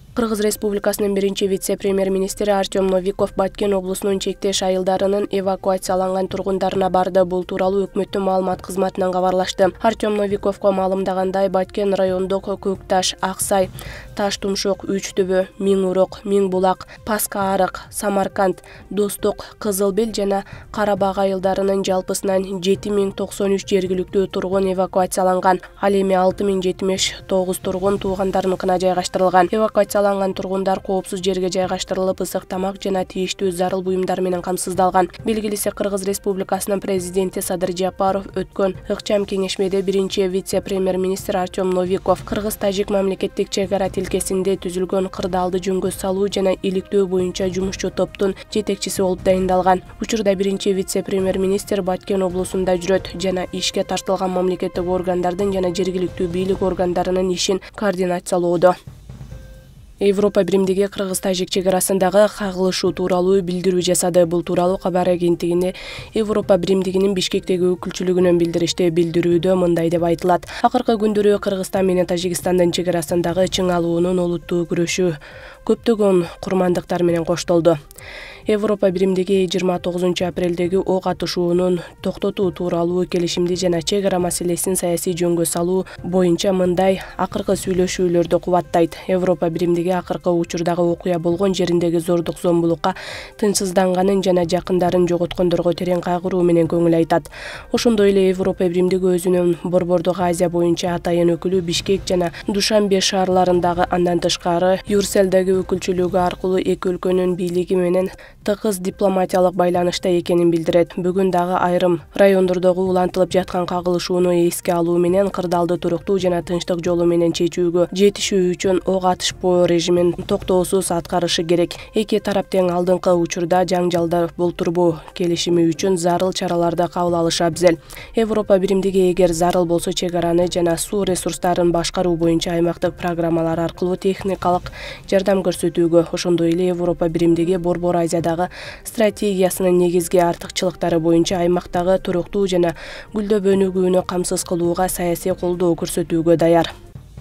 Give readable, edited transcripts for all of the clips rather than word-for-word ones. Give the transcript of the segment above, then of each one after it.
Кыргыз Республикасынын биринчи вице-премьер-министри Артем Новиков Баткен облусунун чектеш айылдарынын эвакуацияланган тургундарына барды. Бул тууралуу өкмөттүн маалымат кызматынан кабарлашты. Артем Новиковго маалымдагандай, Баткен райондук Көкташ, Аксай, Таш-Тумшок, Үч-Төбө, Миң-Урок, Миң-Булак, Паска-Арык, Самарканд, Достук, Кызылбел жана Карабаг айылдарынын жалпысынан 7093 жергиликтүү тургун эвакуацияланган. Ал эми 6079 тургун туугандарыныкына жайгаштырылган. Эвакуацияланган тургундар коопсуз жерге жайгаштырылып, ысык тамак жана тийиштүү зарыл буюмдар менен камсыздалган. Белгилиси, Кыргыз Республикасынын президенти Садыр Жапаров өткөн ыкчам кеңешмеде биринчи вице-премьер-министр Артем Новиков Кыргыз-Тажик мамлекеттик чек-ара тилкесинде түзүлгөн кырдаалды жөнгө салуу жана иликтөө боюнча жумушчу топтун жетекчиси болуп дайындалган. Учурда биринчи вице-премьер-министр Баткен облусунда жүрөт жана ишке тартылган мамлекеттик органдардын жана жергиликтүү бийлик органдарынын ишин координациялоодо. Европа биримдиги Кыргыз-Тажик чек-арасындагы кагылышуу тууралуу билдирүү жасады. Бул тууралуу кабар агенттигине Европа биримдигинин Бишкектеги өкүлчүлүгүнөн билдиришти. Билдирүүдө мындай деп айтылат: акыркы күндөрү Кыргызстан менен Тажикстандын чек-арасындагы чың алуунун олуттуу күрөшү көптөгөн курмандыктар менен коштолду. Европа биримдиги 29 апрелдеги ок атышуунун токтотуу тууралуу келишимди жана чек-ара маселесин саясий жөнгө салуу боюнча мындай акыркы сүйлөшүүлөрдү кубаттайт. Европа биримдиги акыркы учурдагы окуя болгон жериндеги зордук зомбулукка, тынчсызданганын жана жакындарын жоготкондорго терең кайгыруу менен көңүл айтат. Ошондой эле Европа биримдиги өзүнүн Борбордук Азия боюнча атайын өкүлү Бишкек жана Душанбе шаарларындагы, андан тышкары Юрселдеги өкүлчүлүгү аркылуу эки өлкөнүн бийлиги менен тыгыз дипломатиялык байланышта экенин билдирет. Бүгүн дагы айрым райондордогу улантылып жаткан кагылышууну эске алуу менен кырдаалды туруктуу жана тынчтык жолу менен чечүүгө жетишүү үчүн ок атышпоо режимин токтоосуз аткарышы керек. Эки тарап тең алдыңкы учурда жаңжалды болтурбоо келишими үчүн зарыл чараларды кабыл алышы абзел. Европа биримдиги эгер зарыл болсо чек-араны жана суу ресурстарын башкаруу боюнча аймактык программалар аркылуу техникалык жардам көрсөтүүгө, ошондой эле Европа биримдиги Борбор Азиядагы стратегиясынын негизги артыкчылыктары боюнча аймактагы туруктуу жана гүлдөө өнүгүүнү камсыз кылууга саясий колдоо көрсөтүүгө даяр.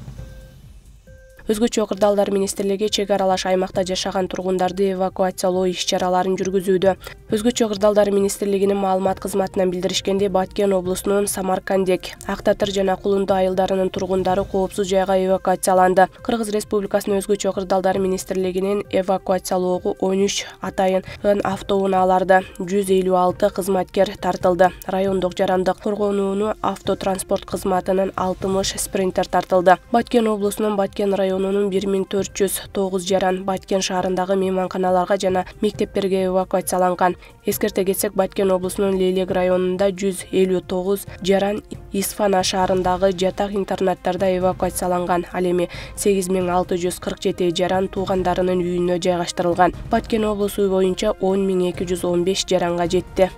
Өзгөчө кырдаалдар министрлиги чек аралаш аймакта жашаган тургундарды эвакуациялоо иш-чараларын жүргүзүүдө. Өзгөчө кырдаалдар министрлигинин маалымат кызматынан билдиришкенде, Баткен облусунун Самаркандек, Актатыр жана Кулунду айылдарынын тургундары коопсуз жайга эвакуацияланды. Кыргыз Республикасынын өзгөчө кырдаалдар министрлигинин эвакуациялоого 13 атайын автоунааларда 156 кызматкер тартылды. Райондук жарандык коргонууну автотранспорт кызматынын 60 спринтер тартылды. Баткен облусунун Баткен районунун 1409 жаран Баткен шаарындагы мейманканаларга жана мектептерге эвакуацияланган. Эскерте кетсек, Баткен облусунун Лейлек районунда 159 жаран Исфана шаарындагы жатак интернаттарда эвакуацияланган. Ал эми 8647 жаран туугандарынын үйүнө жайгаштырылган. Баткен облусу боюнча 10215 жаранга жетти.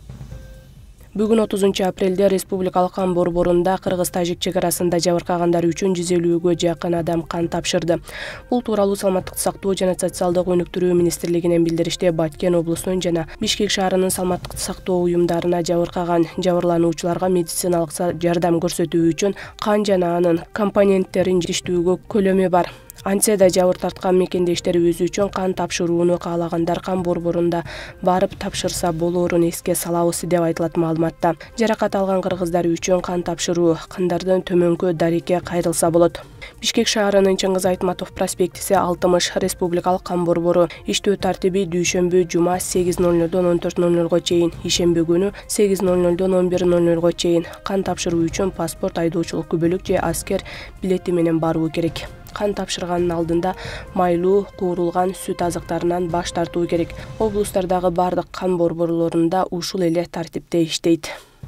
Бүгүн 30 апрелде Республикалык кан борборунда Кыргыз-Тажик чек-арасында жабыркагандар үчүн 150-гө жакын адам кан тапшырды. Бул тууралуу Саламаттык сактоо жана социалдык өнүктүрүү министрлигинен билдиришти. Баткен облусунун жана Бишкек шаарынын саламаттык сактоо уюмдарына жабыркаган жабырлануучуларга медициналык жардам көрсөтүү үчүн кан жана анын компоненттерин жетиштүүгө көлөмү бар. Антсе да жабыр тарткан мекендештер өзү үчүн кан тапшырууну каалагандар кан борборунда барып тапшырса болоорун эске салабыз деп айтылат маалыматта. Жаракат алган кыргыздар үчүн кан тапшыруу кандардын төмөнкү дарекке кайрылса болот. Бишкек шаарынын Чыңгыз Айтматов проспектиси 60 Республикалык кан борбору иштөө тартиби дүйшөмбү жума 8:00-дон 14:00-го чейин, ишемби күнү 8:00-дон 11:00-го чейин. Кан тапшыруу үчүн паспорт, айдоочулук күбөлүк же аскер билети менен баруу керек. Кан тапшырганын алдында майлуу, куурулган сүт азыктарынан баш тартуу керек. Облустардагы бардык кан борборлорунда ушул эле тартипте иштейт.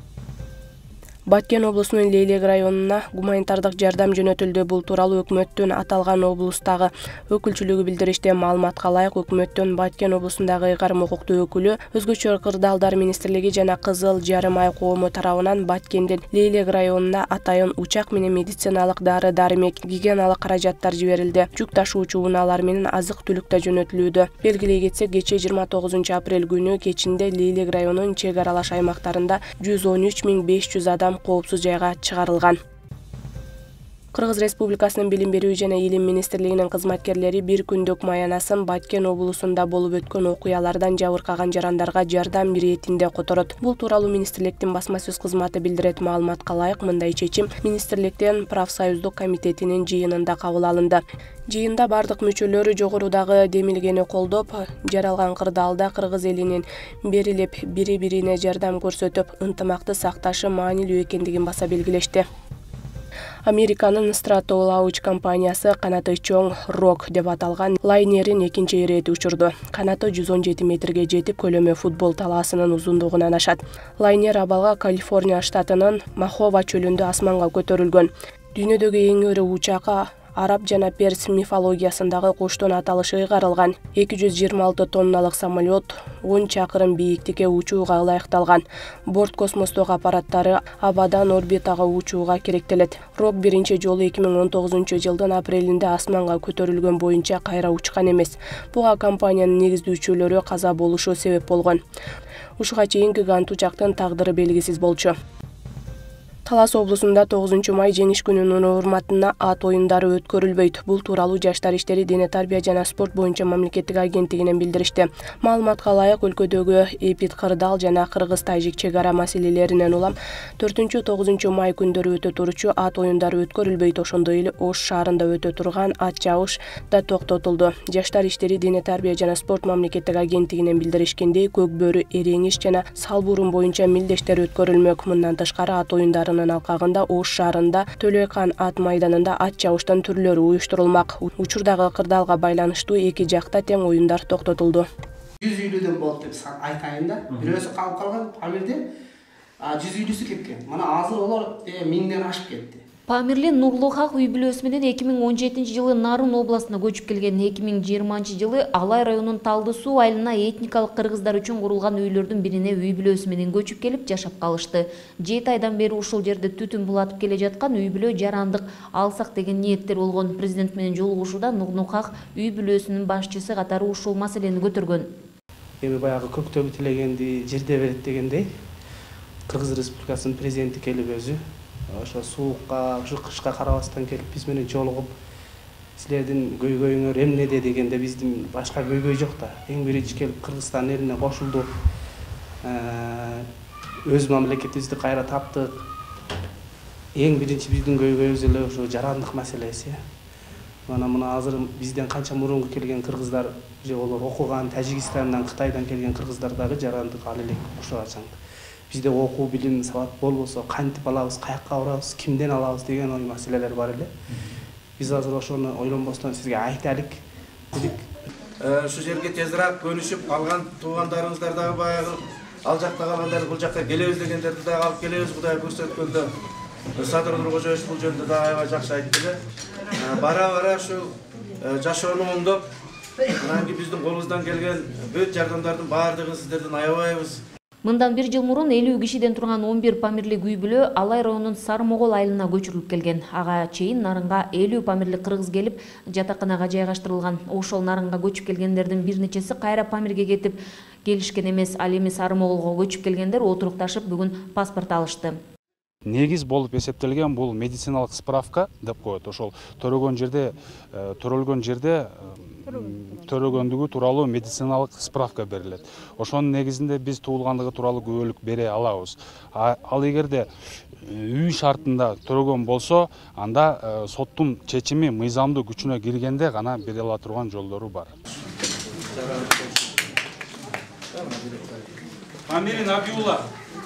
Баткен облусунун Лейлек районуна гуманитардык жардам жөнөтүлдү. Бул тууралуу өкмөттүн аталган облустагы өкүлчүлүгү билдиришти. Маалыматка ылайык, өкмөттүн Баткен облусундагы ыйгарым укуктуу өкүлү өзгөчө кырдаалдар министрлиги жана Кызыл Жарым Ай коому тарабынан Баткенден Лейлек районуна атайын учак менен медициналык дары-дармек, гигиеналык каражаттар жиберилди. Жүк ташуучу унаалар менен азык-түлүк да жөнөтүлүүдө. Белгилей кетсек, кечээ 29 апрель күнү кечинде Лейлек районунун чек аралаш аймактарында 113 500 адам коопсуз жайга чыгарылган. Кыргыз Республикасынын Билим берүү жана Илим министрлигинин кызматкерлери бир күндүк маянасын Баткен облусунда болуп өткөн окуялардан жабыркаган жарандарга жардам иретинде которот. Бул тууралуу министрликтин басма сөз кызматы билдирет. Маалыматка ылайык, мындай чечим министрликтин профсоюздук комитетинин жыйынында кабыл алынды. Жыйында бардык мүчөлөрү жогорудагы демилгени колдоп, жаралган кырдаалда кыргыз элинин берилип бири-бирине жардам көрсөтүп, ынтымакты сакташы маанилүү экендигин баса белгилешти. Американын Stratolauch компаниясы канаты чоң Rock деп аталган лайнерин экинчи ирети учурду. Канаты 117 метрге жетип, көлөмү футбол талаасынын узундугунан ашат. Лайнер абалга Калифорния штатынын Мохова чөлүндө асманга көтөрүлгөн. Дүйнөдөгү эң iri учакка араб жана перс мифологиясындагы куштун аталышы ыйгарылган. 226 тонналык самолет 10 чакырым бийиктикке учууга ылайыкталган. Борт космостук аппараттары абадан орбитага учууга керектелет. Rock биринчи жолу 2019 жылдын апрелинде асманга көтөрүлгөн боюнча кайра учкан эмес. Буга компаниянын негиздөөчүлөрү каза болушу себеп болгон. Ушуга чейин гигант учактын тагдыры белгисиз болчу. Талас облусунда 9 май жеңиш күнүнүн урматына ат оюндары өткөрүлбөйт. Бул тууралуу Жаштар иштери, дене тарбия жана спорт боюнча мамлекеттик агенттигинен билдиришти. Маалыматка ылайык, өлкөдөгү эпид кырдаал жана кыргыз-тажик чек ара маселелеринен улам 4-9 май күндөрү өтө турчу ат оюндары өткөрүлбөйт. Ошондой эле Ош шаарында өтө турган ат жабыш да токтотулду. Жаштар иштери, дене тарбия жана спорт мамлекеттик агенттигинен билдиришкендей, көк бөрү, эреңиш жана салбурун боюнча милдештер өткөрүлмөк. Мындан тышкары ат оюндары алкагында Ош шаарында Төлөйкан ат майданында ат жабыштын түрлөрү уюштурулмак. Учурдагы кырдаалга байланыштуу эки жакта тең оюндар токтотулду. 100 үйлүүдөн болот деп айтайын да. Бирөөсү калып калган Памирде, 100 үйлүүсү кеткен. Мына азыр олар 1000ден ашып кетти. Памирле Нурлу Хак үй бүлөсү менен 2017 жылы Нарын областына көчүп келген. 2020 жылы Алай районунун Талды суу айылына этникалык кыргыздар үчүн курулган үйлөрдүн бирине үй бүлөсү менен көчүп келип жашап калышты. 7 айдан бери ушул жерде түтүн булатып келе жаткан үй бүлө жарандык алсак деген ниеттер болгон. Президент менен жолугушууда Нурлу Хак үй бүлөсүнүн башчысы катары ушул маселени көтөргөн. Эми баягы көктөбү тилегенди жерде берет дегендей, Кыргыз Республикасынын президенти келип өзү ошо суукка, ушу кышка карабастан келип биз менен жолугуп, силердин көйгөйүңөр эмнеде дегенде биздин башка көйгөй жок да. Эң биринчи келип Кыргызстан элине кошулду. Өз мамлекетибизди кайра таптык. Эң биринчи биздин көйгөйүбүз эле ошо жарандык маселеси. Мына азыр бизден канча мурунку келген кыргыздар, же олар окуган Тажикстандан, Кытайдан келген кыргыздар дагы жарандык ал элек ошого. Bizde окуу, билим, сабат болбосо кантип алабыз, каякка барабыз, кимден алабыз деген ой маселелер бар эле. Биз азыр ошону ойлонбостон сизге айтайлык дедик. Шу жерге тезирээк көнүшүп калган туугандарыбыздар дагы баягы ал жакта калгандар бул жакка келебиз дегендерди дагы алып келебиз. Кудай көрсөткөндө Садыр Нуркожоевич бул жөнүндө дагы аябай жакшы айтты эле. Бара ушу жашоону оңдоп, анан кийин биздин колубуздан келген бүт жардамдардын баардыгын сиздерден аябайбыз. Мындан 1 жыл мурун 50 кишиден турган 11 памирлик үй бүлө Алай районунун Сармогол айылына көчүрүлүп келген. Ага чейин Нарынга 50 памирлик кыргыз келип, жатаканага жайгаштырылган. Ошол Нарынга көчүп келгендердин бир нечеси кайра Памирге кетип келишкен эмес. Ал эми Сармоголго көчүп келгендер отурукташып бүгүн паспорт алышты. Негиз болуп эсептелген бул медициналык справка деп коет. Ошол төрөгөн жерде төрөгөндүгү тууралуу медициналык справка берилет. Ошонун негизинде биз туулгандыгы тууралуу күбөлүк бере алабыз. Ал эгерде үй шартында төрөгөн болсо, анда соттун чечими мыйзамдуу күчүнө киргенде гана бере ала турган жолдору бар. Амирин Абиулла.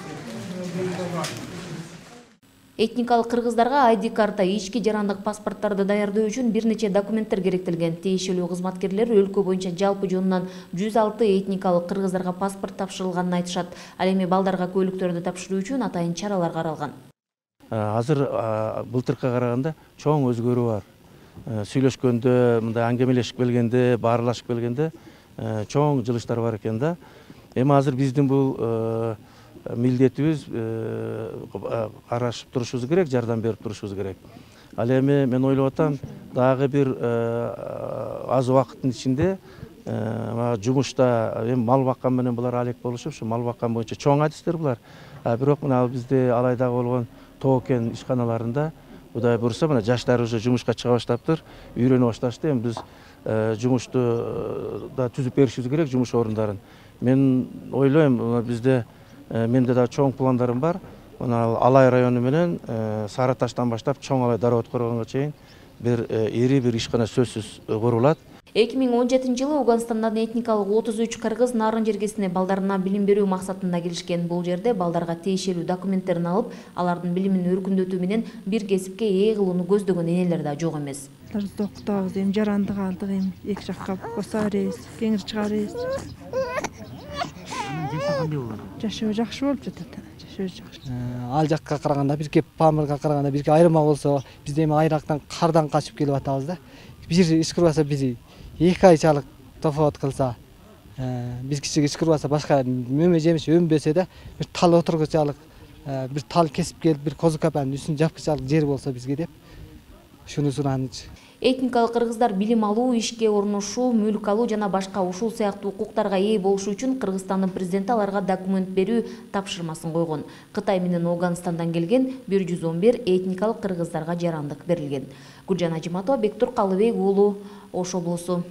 Этникалык кыргыздарга ID карта, ички жарандык паспорттарды даярдоо үчүн бир нече документтер керектелген. Тиешелүү кызматкерлер өлкө боюнча жалпы жонунан 106 этникалык кыргыздарга паспорт тапшырылганын айтышат. Ал эми балдарга көлүктөрдү тапшыруу үчүн атайын чаралар каралган. Азыр былтыркыга караганда чоң өзгөрүү бар. Сүйлөшкөндө, мындай аңгемелешип келгенде, баарлашып келгенде чоң жылыштар бар экен да. Эми азыр биздин бул милдетибиз карашып турушубуз керек, жардам берип турушубуз керек. Ал эми мен ойлоп атам, дагы бир аз убакыттын ичинде жумушта эми мал баккан менен булар алек болушуп, ушу мал баккан боюнча чоң адистер булар. Бирок мына бизде Алайдагы болгон Тоокен ишканаларында Кудай бурса, мына жаштар уже жумушка чыга баштаптыр, үйрөнө башташты. Эми биз жумушту да түзүп беришибиз керек, жумуш орундарын. Мен ойлойм, бизде менде да чоң пландарым бар. Мына Алай району менен Сары Таштан баштап Чоң Алай Дароо Откоргонго чейин бир ири бир ишкана сөзсүз курулат. 2017 жылы Ауганстандан этникалык 33 кыргыз Нарын жергесине балдарына билим берүү максатында келишкен. Бул жерде балдарга тиешелүү документтерин алып, алардын билимин өркүндөтүү менен бир кесипке ээ кылууну көздөгөн энелер да жок эмес. Бизди окутабыз, эми жарандык алдык, эми эки жакка коса беребиз, кеңир чыгарабыз. Жашоо жакшы болуп жатат. Жашоо жакшы. Ал жакка караганда, бир кеп Памырга караганда бир айырма болсо, биз эми айрактан кардан качып келип атабыз да. Бир иш кырбаса бири 2 айчалык тофот кылса, биз кичиге иш кырбаса башка мөмө жемиш өнбөсө да, бир тал отургучалык, бир тал кесип келип, бир козу капанын үстүн жапкычалык жер болсо бизге деп, шуну суранычы. Этникалык кыргыздар билим алуу, ишке орношуу, мүлк алуу жана башка ушул сыяктуу укуктарга ээ болушу үчүн Кыргызстандын президенти аларга документ берүү тапшырмасын койгон. Кытай менен Ауганстандан келген 111 этникалык кыргыздарга жарандык берилген. Гүлжан Ажиматова, Бектур Калыбек уулу, Ош облусу.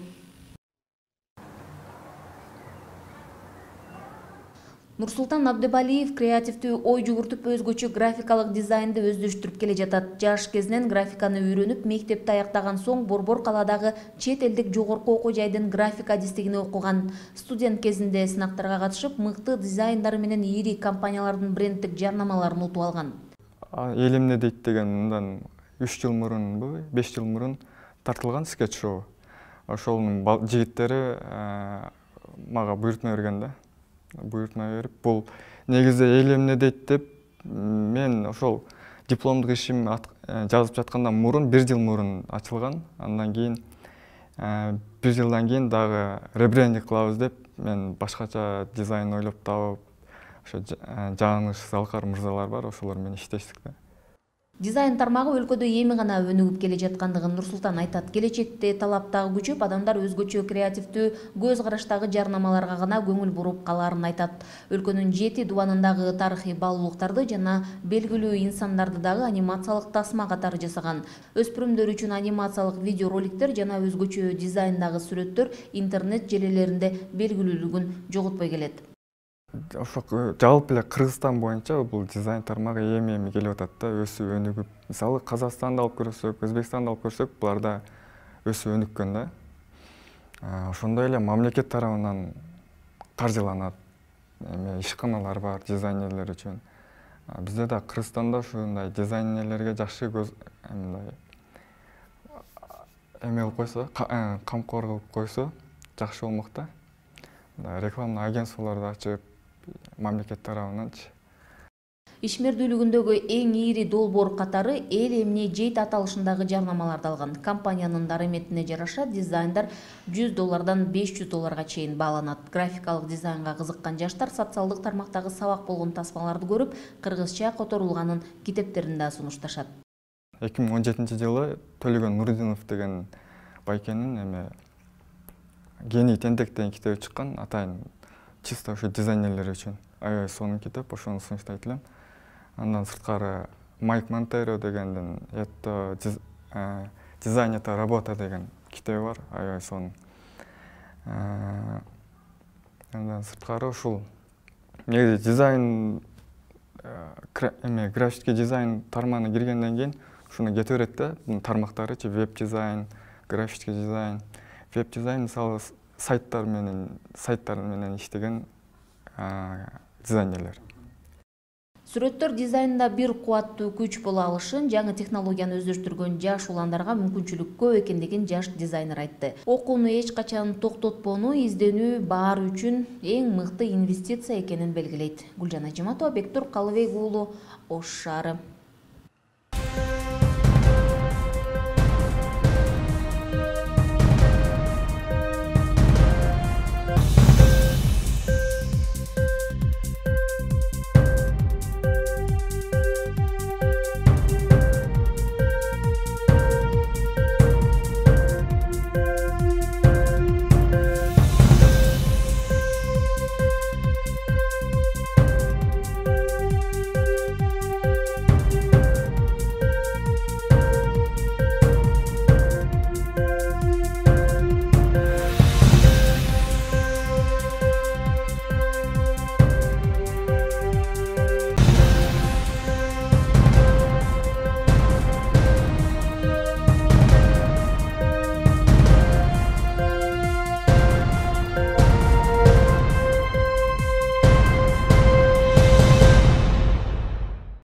Нурсултан Абдыбалиев креативдүү ой жүгүртүп өзгөчө графикалык дизайнды өздөштүрүп келе жатат. Жаш кезинен графиканы үйрөнүп, мектепти аяктаган соң Борбор калаадагы чет элдик жогорку окуу жайдын графика адистигине окуган. Студент кезинде сынактарга катышып, мыкты дизайндары менен ири компаниялардын брендтик жарнамаларын утуп алган. Эл эмне дейт деген мындан 3 жыл мурун, 5 жыл мурун тартылган скетч-шоу. Ошонун жигиттери мага буйртма берген да. Буйртма берип, бул негизи эл эмне дейт деп, мен ошол дипломдук ишим жазып жаткандан мурун, 1 жыл мурун ачылган. Андан кийин 1 жылдан кийин дагы ребрендинг кылабыз деп, мен башкача дизайн ойлоп табып, ошо Жааныш Залкар мырзалар бар, ошолор менен иштештик да. Дизайн тармагы өлкөдө эми гана өнүгүп келе жаткандыгын Нурсултан айтат. Келечекте талап дагы күчөп, адамдар өзгөчө креативдүү көз караштагы жарнамаларга гана көңүл буруп каларын айтат. Өлкөнүн 7 дубанындагы тарыхый баалуулуктарды жана белгилүү инсандарды дагы анимациялык тасма катары жасаган. Өспүрүмдөр үчүн анимациялык видеороликтер жана өзгөчө дизайндагы сүрөттөр интернет желелеринде белгилүүлүгүн жоготпой келет. Ошо жалпы эле Кыргызстан боюнча бул дизайн тармагы эми келип атат да, өсүп өнүгүп. Мисалы Казакстанды алып көрсөк, Өзбекстанды алып көрсөк, буларда өсүп өнүккөн да. Ошондой эле мамлекет тарабынан каржыланат. Ишканалар бар дизайнерлер үчүн. Бизде да Кыргызстанда ушундай дизайнерлерге жакшы эмел койсо, камкор кылып койсо, жакшы болмок да. Рекламный агентстволорду ачып, мамлекет тарабынанчы. Ишмердүүлүгүндөгү эң ири долбоор катары эл эмне жейт аталышындагы жарнамаларды алган. Компаниянын дарыметине жараша дизайндар $100 $500 чейин бааланат. Графикалык дизайнга кызыккан жаштар социалдык тармактагы сабак болгон тасмаларды көрүп, кыргызча которулганын китептерин да сунушташат. 2017 жылы Төлөгөн Нурдинов деген байкенин Гений тентек деген китеби чыккан, атайын чисто ошо дизайнерлер үчүн. Аябай сонун китеп, ошону сунуштайт элем. Андан сырткары Майк Монтеро дегендин «Дизайн это работа» деген китеби бар, аябай сонун. Андан сырткары ушул негизи дизайн графический дизайн тармагына киргенден кийин ушуну кете берет да, тармактарычы веб-дизайн, графический дизайн. Веб-дизайн, мисалы, сайттар менен иштеген дизайнерлер. Сүрөттөр дизайнда бир кубаттуу күч боло алышын, жаңы технологияны өздөштүргөн жаш уландарга мүмкүнчүлүк көп экендигин жаш дизайнер айтты. Окууну эч качан токтотпоону, изденүү баары үчүн эң мыкты инвестиция экенин белгилейт. Гүлжан Ажиматова, Бектур Калыбек уулу, Ош шаары.